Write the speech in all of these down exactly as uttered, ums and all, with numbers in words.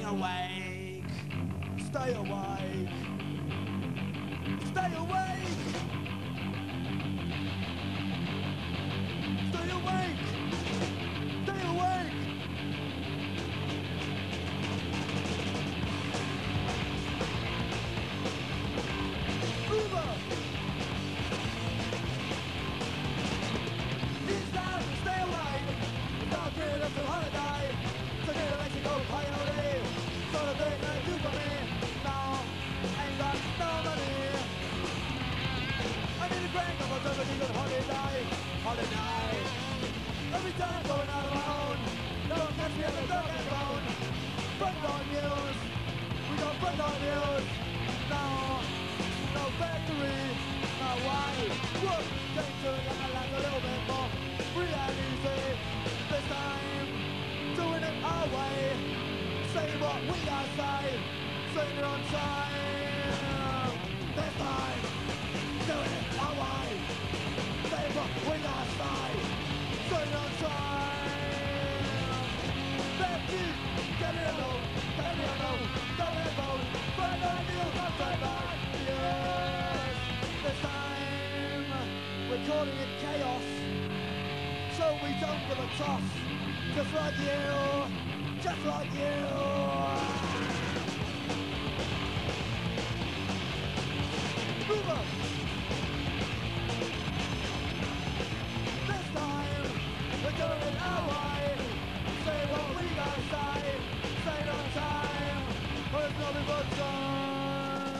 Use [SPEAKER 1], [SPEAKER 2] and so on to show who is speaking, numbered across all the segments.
[SPEAKER 1] awake, stay awake, stay awake, stay awake, stay awake. Uber. It's time to stay awake. Stop getting up to holiday. So get to Mexico to play all day. So the thing they do for me. No, ain't got no money. I need a grand couple of days on holiday. Holiday. Every time I'm going out on my own. No one catch me at the dog and bone. Front door news. We got front door news. No, no factory. No way. Work. Take to young and like a little bit more. Reality. This time. Doing it our way. Say what we gotta say. Say it on time. This time. Doing it our way. Say what we gotta say. Say it on time. Thank you. Get it alone. Get it alone. Don't let go. Find out you got to back. Yes. This time. We're calling it chaos. So we don't give a toss. Just like you, just like you. Move up. This time, we're doing it our way. Say what we gotta say. Say it on time. Or it's nothing but time.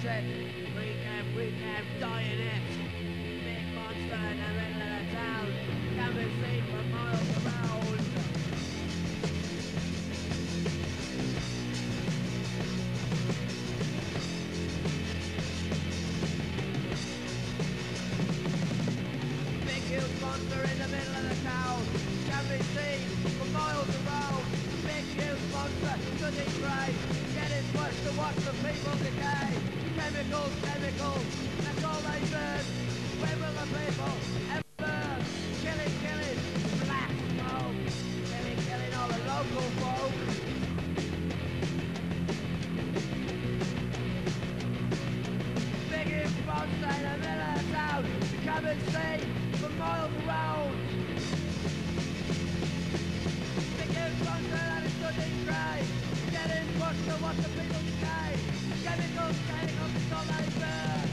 [SPEAKER 2] set. We can, we can die in it. Big monster in the middle of the town. Can be seen for miles around. Big huge monster in the middle of the town. Can be seen for miles around. Big huge monster stood in grey. Getting worse to watch the people decay. Chemicals, chemicals, that's all they burn. When will the people ever burn? Killing, killing, black smoke. Killing, killing all the local folk. Big huge monster in the middle of the town. You come and see for miles around. Big huge monster that is stood in grey. Getting worse to watch the people decay. Chemicals, chemicals, that's all they burn.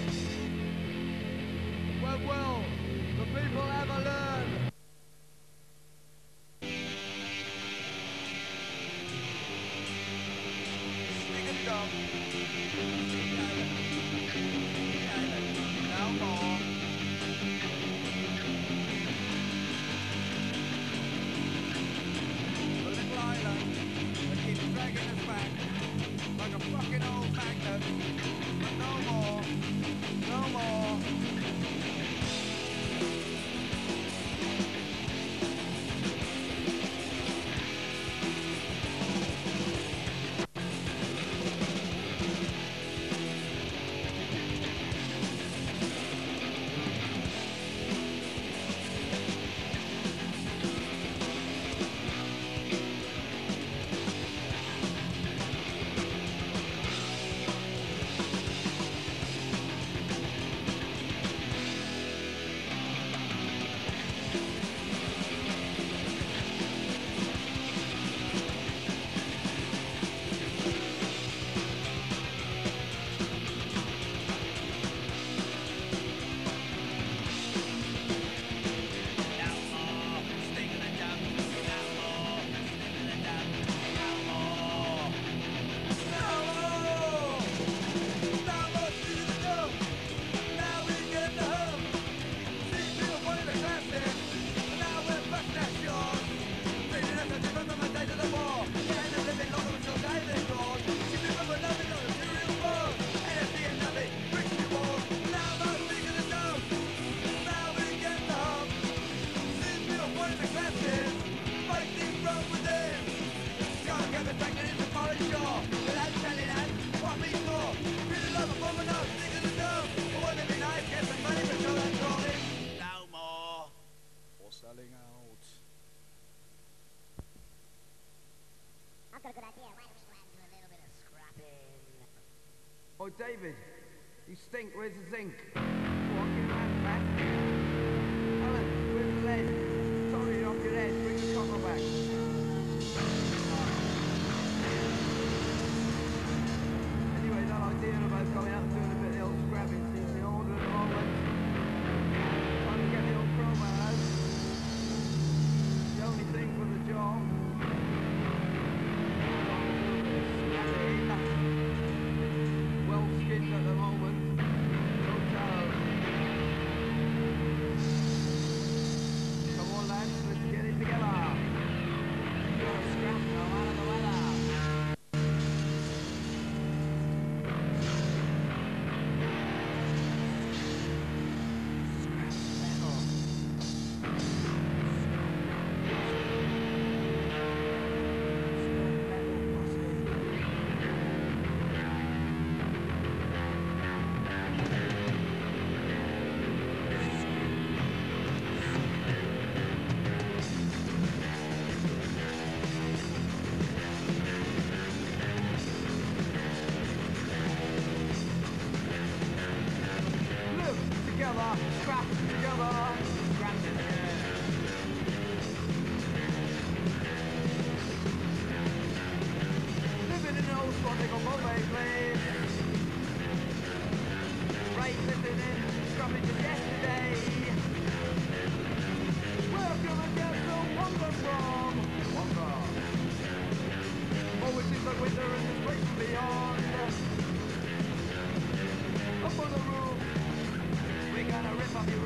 [SPEAKER 2] When will the people ever learn?
[SPEAKER 1] Stick-a-dum. Now more. A little island that keeps dragging us back like a fucking old magnet. But no more. No more. Selling out.
[SPEAKER 3] I've got a good idea. Why don't we go out and do a little bit of scrapping?
[SPEAKER 4] Oh, David, you stink. Where's the zinc? Go on, get your hands back. Alan, where's the lead? Sorry, off your head. Bring the copper back. Anyway, that idea about going out and doing a bit of the old scrapping seems in order at the moment. Trying to get the old crowbar out. The only thing for the job. Well skinned at the moment. Total. Come on lads, let's get it together. You're a scrap now out of the weather.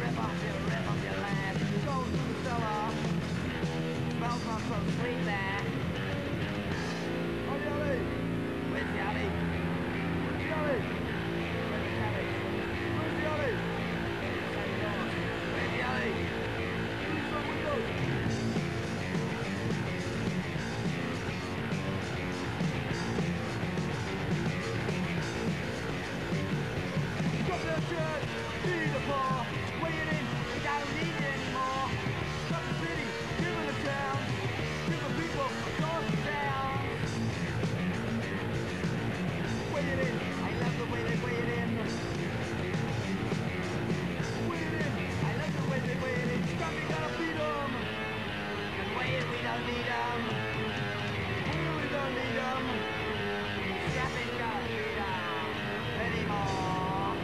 [SPEAKER 2] rip off your, rip off your land. Go to the cellar. Smells not so sweet there.
[SPEAKER 1] Oh, Yali!
[SPEAKER 2] Where's Yali?
[SPEAKER 1] Where's Yali?
[SPEAKER 2] Where's Yali?
[SPEAKER 1] Where's Yali?
[SPEAKER 2] Where's Yali?
[SPEAKER 1] Who's wrong with those?
[SPEAKER 2] Got the church, need the poor. Weighing in, we don't need it anymore. Got the city, giving the town. Give the people across the town. Weighing in, I love the way they weigh it in. Weigh it in, I love the way they weigh it in. Scrappy gotta beat 'em. And weigh it, we don't need 'em. Weigh it, we don't need 'em. Scrappy gotta beat 'em anymore.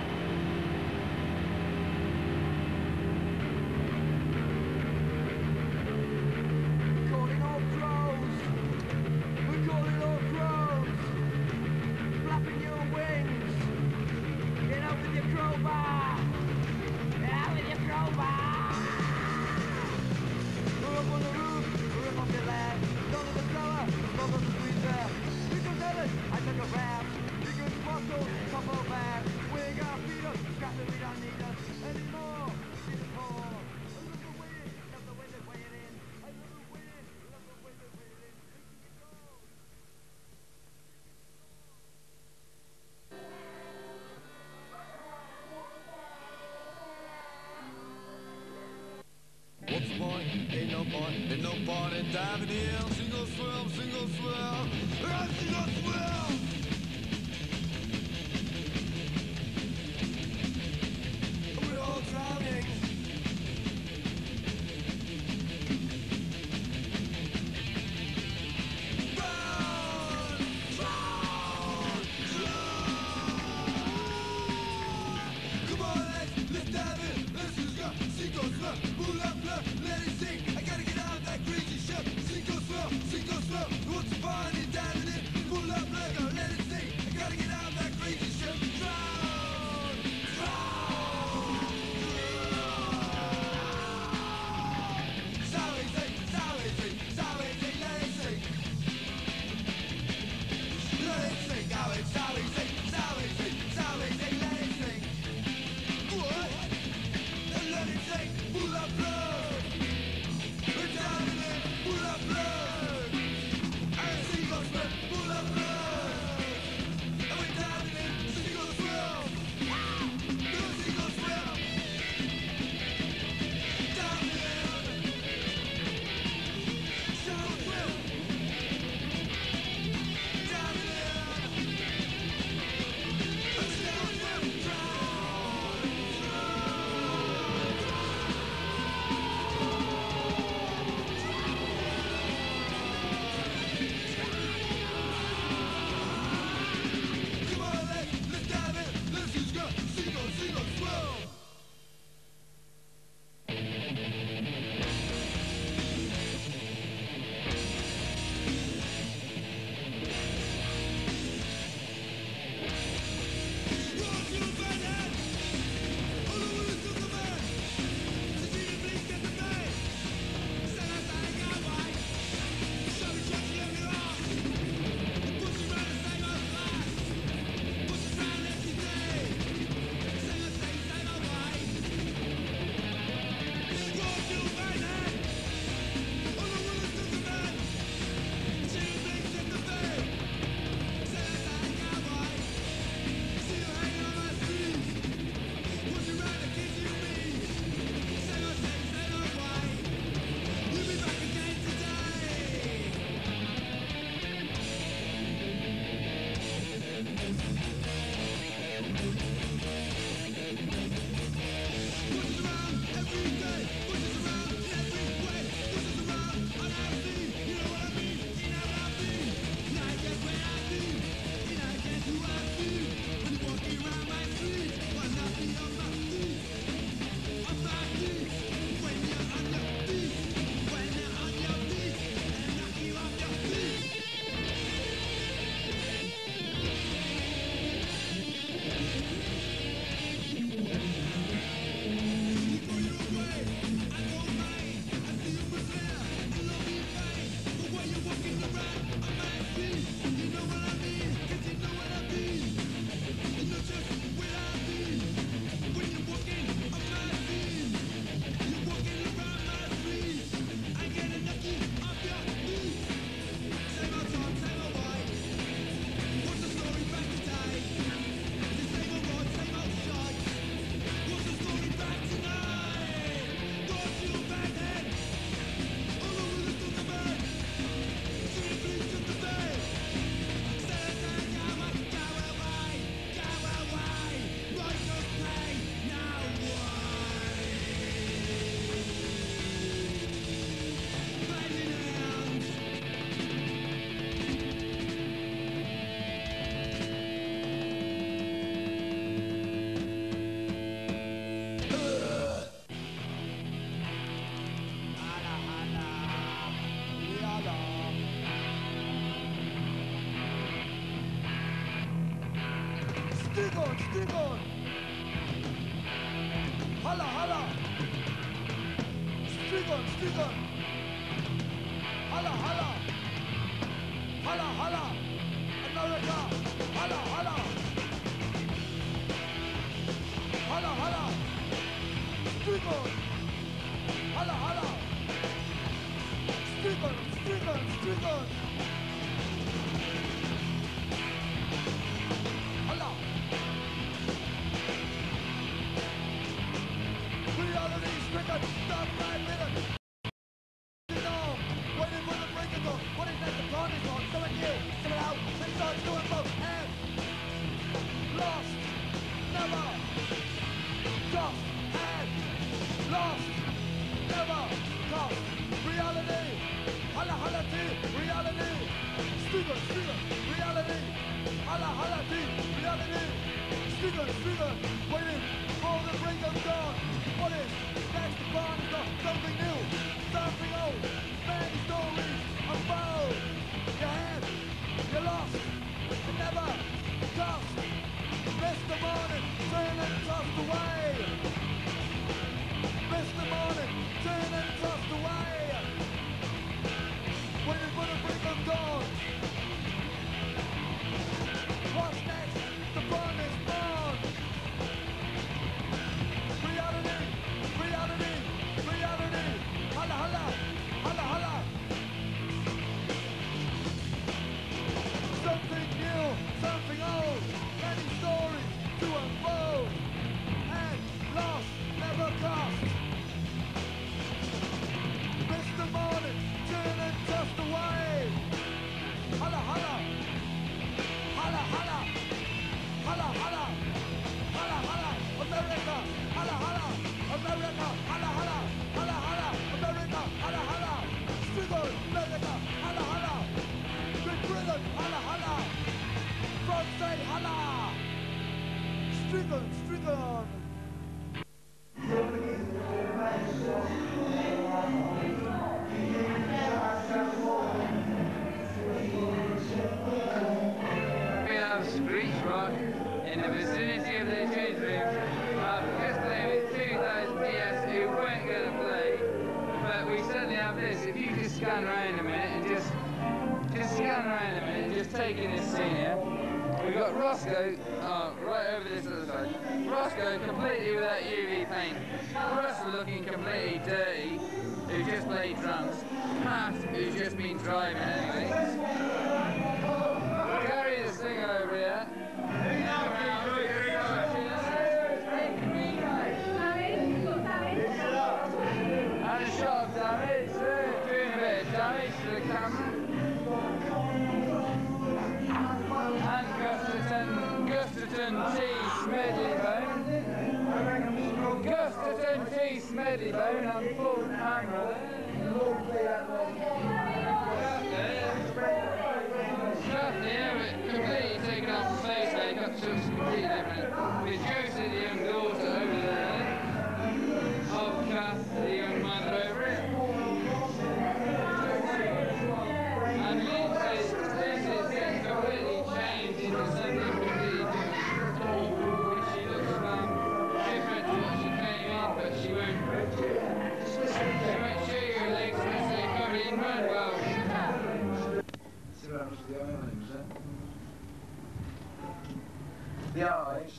[SPEAKER 2] Calling all crows, we're calling all crows, flapping your wings, get out with your crowbar, get out with your crowbar. We're up on the roof, we're up on the land, down to the cellar, down to the freezer. We can tell it, I took a rap, we can bottle, couple back, we got beat up, scrap it, we don't need us anymore. Get it more. I love the way it, love the way they weigh it in. I love the way it, love the way they weigh it in. Making it go.
[SPEAKER 1] What's the point? Ain't no point, ain't no point in diving in. Single swim, single swim, ah, single swim. We're all drowning. Drown, drown, drown. Come on, let's, let's dive in. Let's just go. Single swim, pull up, look, let it sink. I gotta get out of that crazy ship. Single swim, single swim. What's the point in diving in? Pull up, look. Stricken. Holla, holla. Holla, holla. America. Holla, holla. Holla, holla. Stricken. Holla, holla. Stricken, stricken, stricken. Holla. Reality stricken, dark night minute. Waiting for the break of dawn. What is that? The dawn is on. Someone new, someone out. They start doing both. And lost, never. Lost and lost, never. Lost. Reality. Holla, holla, tea. Reality. Stephen, Stephen. Reality. Holla, holla, tea. Reality. Stephen, Stephen. Waiting for the break of dawn. What is next? The dawn is on. Something new. Something old. Many stories about your hand. You're lost. You never lost. Missed the morning. Turn and tossed away. Missed the morning. Turn and tossed away. Waiting for the break of dawn. What's next? The burn is born. Reality, reality, reality. Holla, holla, holla, holla. Something new, something old. Many stories to unfold. And lost, never cost. Missed the morning, turn and tossed away. Holla, holla. Holla, holla. Holla, holla. Holla, holla. America. Holla, holla. America. Holla, holla. Holla, holla. America. Holla, holla. Struggle. America. Holla, holla. Great Britain. Holla, holla. France say holla. Struggle. Struggle.
[SPEAKER 5] We have Screech Rock in the vicinity of the change room. Uh, yesterday with two thousand D S who weren't going to play, but we certainly have this. If you just scan around a minute and just just scan around a minute and just take in this scene here. We've got Roscoe oh, right over this other side. Roscoe completely without U V paint. Russell looking completely dirty, who just played drums. Pat, who's just been driving anyway. Gary the singer over here. And a shot of damage, uh, doing a bit of damage to the camera. And Gusterton, Gusterton T. Smedleybone. Gusterton T. Smedleybone on full camera there. Stuff here, but completely taken off the face there, got to completely different. With Josie, the young daughter over there. Of Kath, the young mother over here. And Lindsay, Lindsay's getting completely changed into something completely different. She looks um, different to what she came in, but she won't, she won't show you her legs unless they're covered in mud. Well,
[SPEAKER 6] the eyes.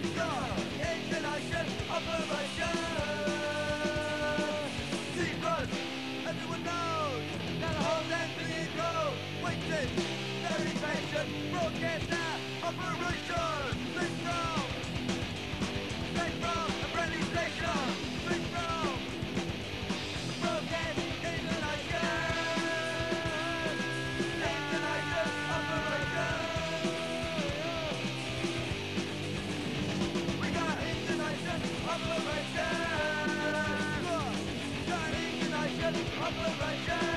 [SPEAKER 1] Operation! Secret!
[SPEAKER 2] operation.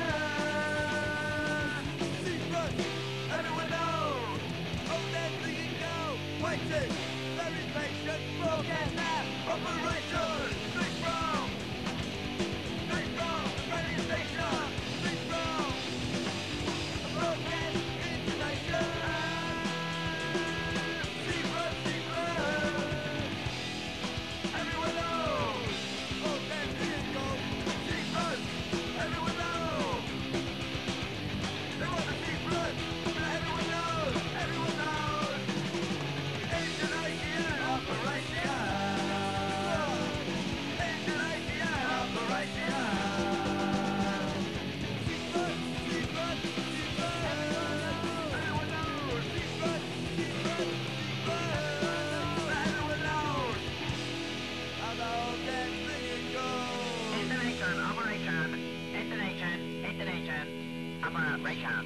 [SPEAKER 2] Secret, everyone knows. Oh, there's the go. Waiting, very patient. Broadcast now, operation. Big from, big from, radio station. Big from, broadcast intonation. Secret, secret, everyone knows. Oh, there's the go. Secret, everyone knows. They want the secret, but everyone knows. Everyone knows. Intonation, operation. Intonation, operation. Secret, secret, secret. Everyone knows. Secret, secret, secret. Everyone knows. How the whole damn thing it goes.
[SPEAKER 6] Intonation, operation. Intonation, intonation, operation.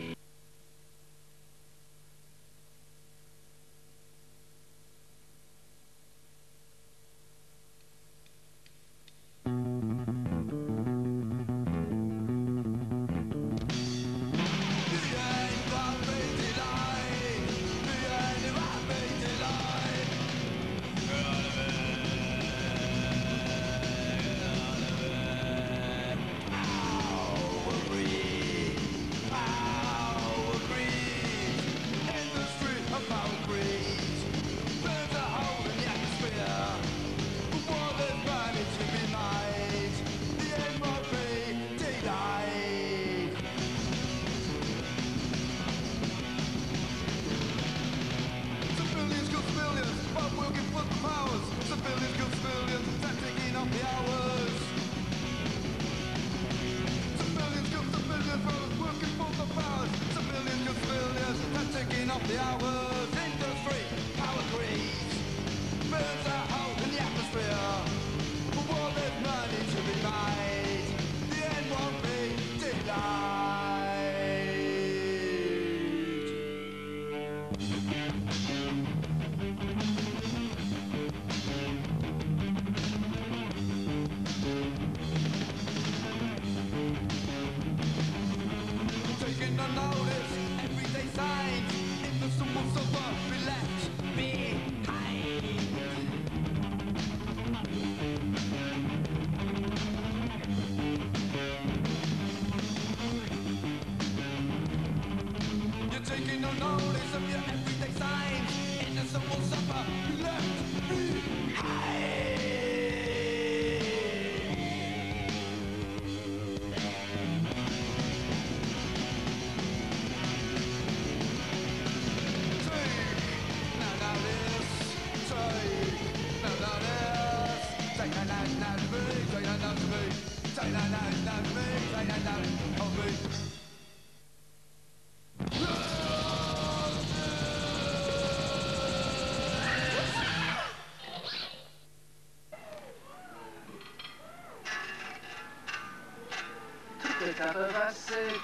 [SPEAKER 5] It's up of us sick.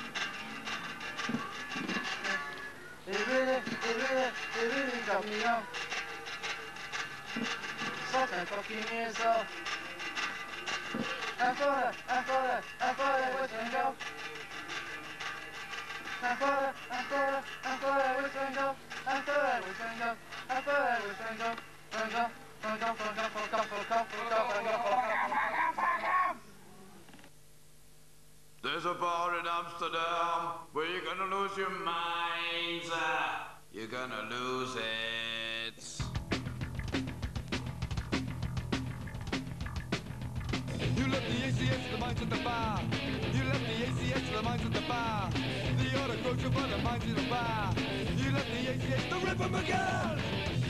[SPEAKER 5] It really, it really, it really got me off. Suck my fucking ears off. I thought I, I thought I, I thought I was going to go. I thought I, I thought I, I thought I was going to go. I thought I was going to go. I thought I was going to go. Going to go, going to go, going to go, going to go, going to go, going to go, going to go.
[SPEAKER 7] There's a bar in Amsterdam where you're gonna lose your minds. Uh, you're gonna lose it.
[SPEAKER 1] You left the A C S to the minds at the bar. You left the A C S to the minds at the bar. The order grocer for the minds at the bar. You left the A C S to rip them again.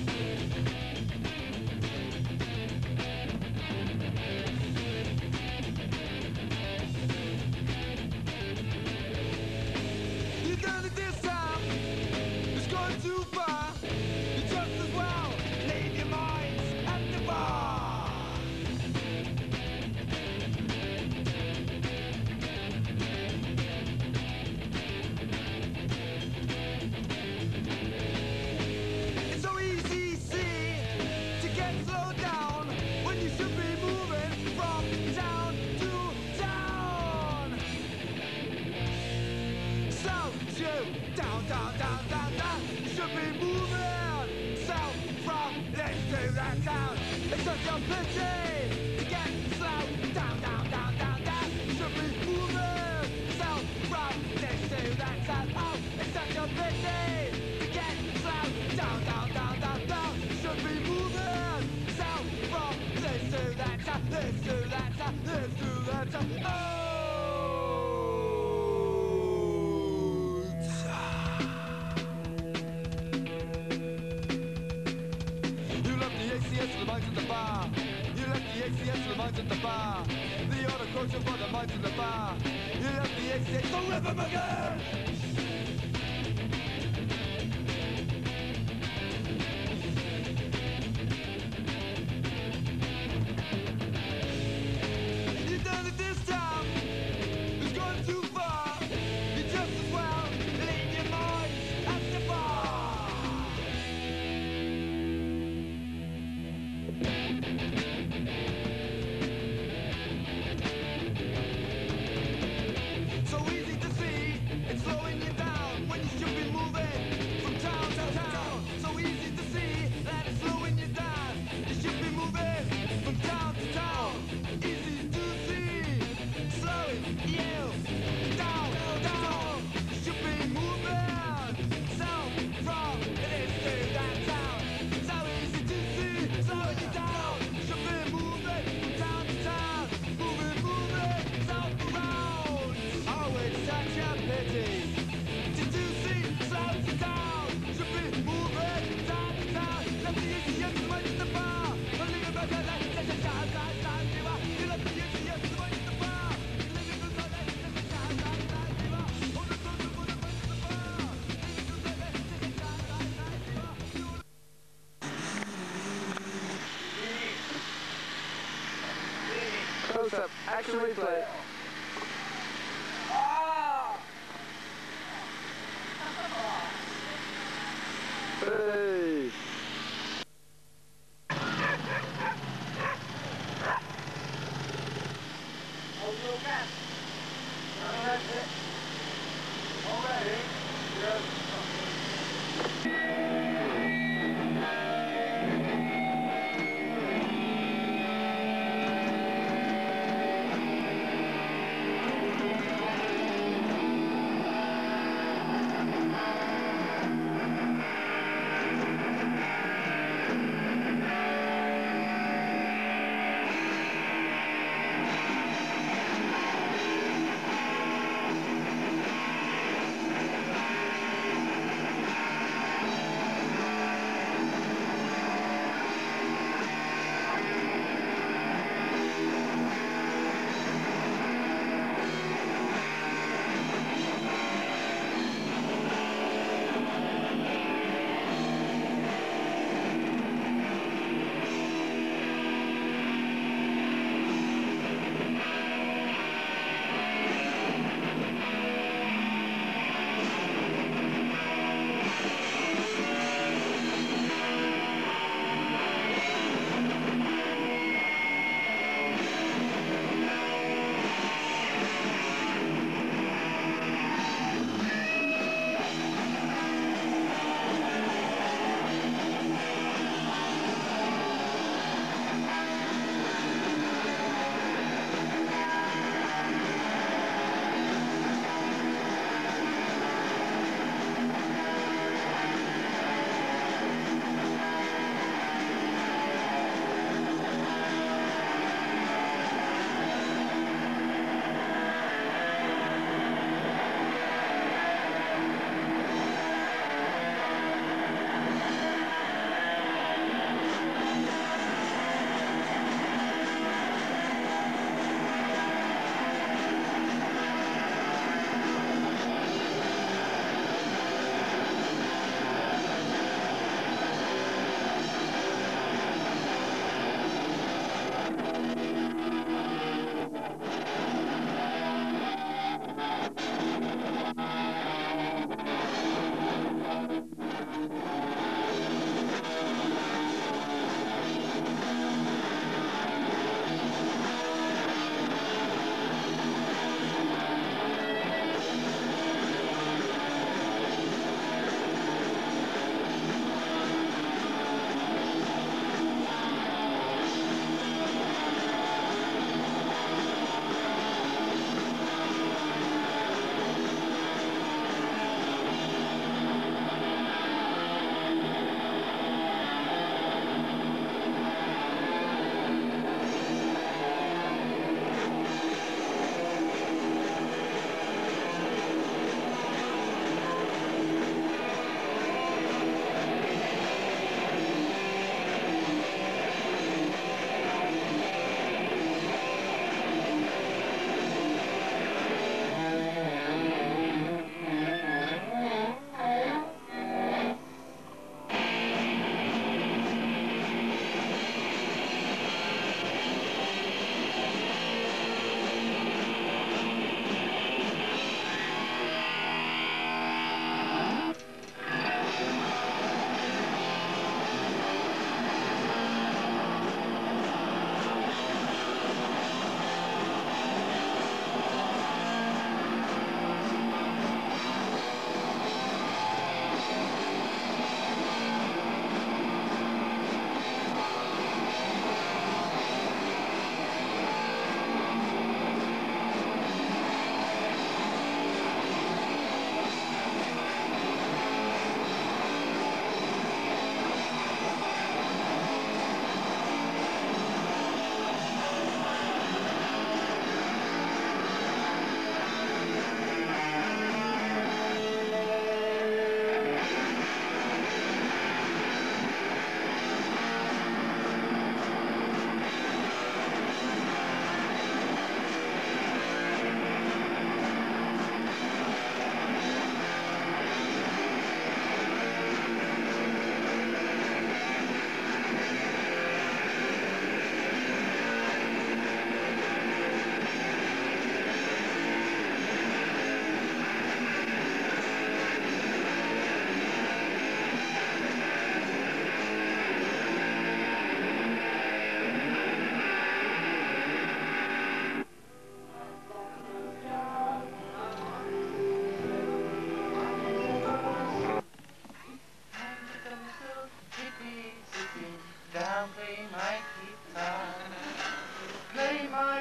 [SPEAKER 1] You done it this time. It's gone too far. You just as well leave your minds at the bar. It's so easy. town. It's such a pity to get slow down, down, down, down, down. Should be moving south from this to that south. Oh, it's such a pity to get slow down, down, down, down, down. Should be moving south from this to that south, this to that south, this to that south. Oh. The minds at the bar. You left the A C S for the minds at the bar. The horticulture for the minds at the bar. You left the A C S for rhythm again. You done it this time. It's gone too far. You just as well leave your minds at the bar.
[SPEAKER 4] Close up, action replay. Hey!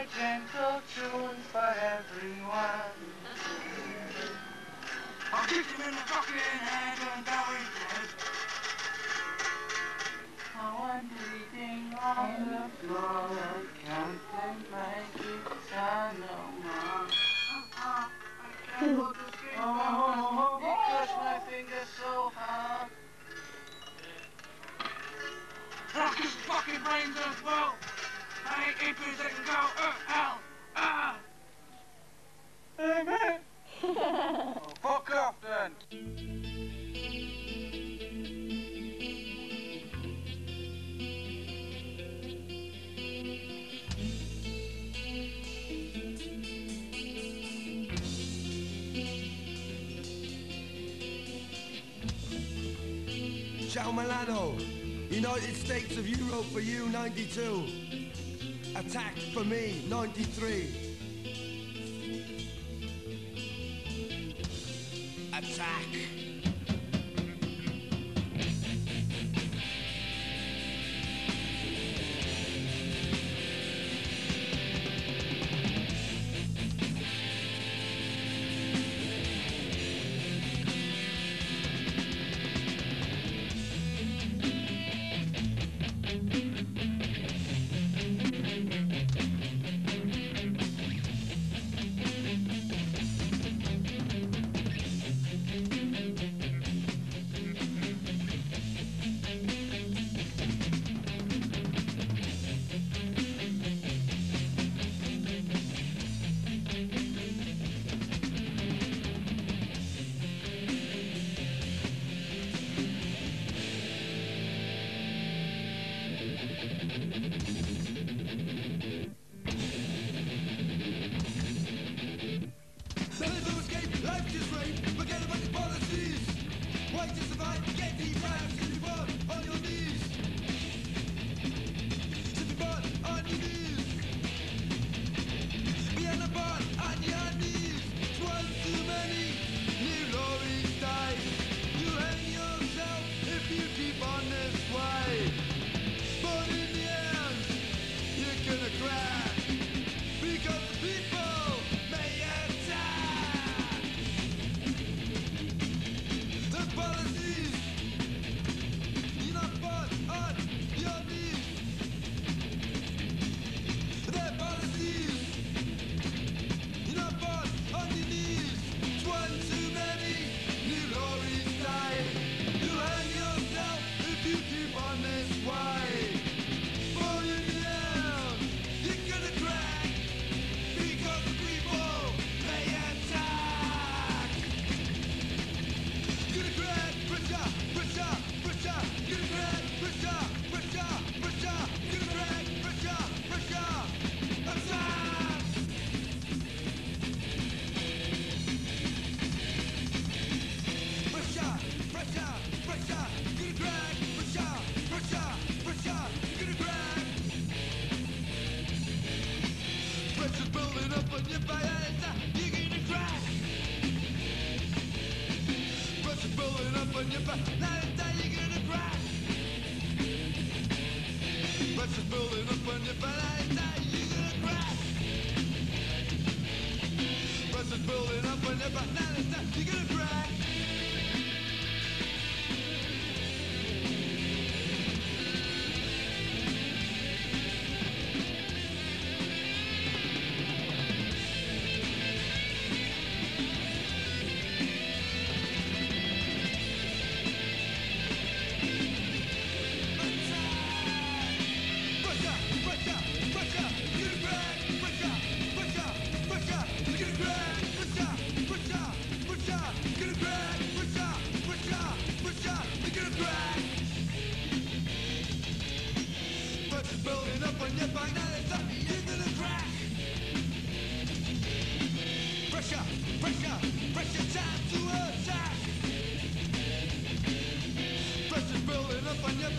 [SPEAKER 5] gentle tunes for everyone.
[SPEAKER 4] I'll kick him in the fucking head and now he's dead.
[SPEAKER 5] Oh, I'm bleeding on the floor, I can't take my guitar no more.
[SPEAKER 4] I can't hold the string.
[SPEAKER 5] Oh, you crushed my fingers so hard.
[SPEAKER 4] Rock his fucking brains as well. I ain't keeping they can go, uh, hell, ah!
[SPEAKER 5] Oh, fuck off then.
[SPEAKER 1] Ciao Milano, United States of Europe for you, ninety-two. Attack for me, ninety-three. Attack. Pressure's building up on your